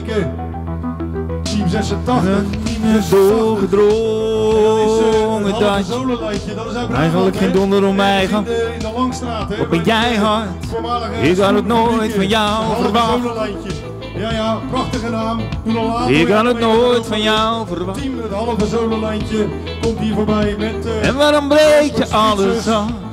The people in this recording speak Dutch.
kijken. Team 86. Doorgedrongen dat eigenlijk geen donder om mij gaat. Wat ben jij hard? Ik had het nooit van jou verwacht. Ja, prachtige naam. Ik had het nooit van jou verwacht. Team, het halve sololijntje komt hier voorbij met... En waarom breek je alles af?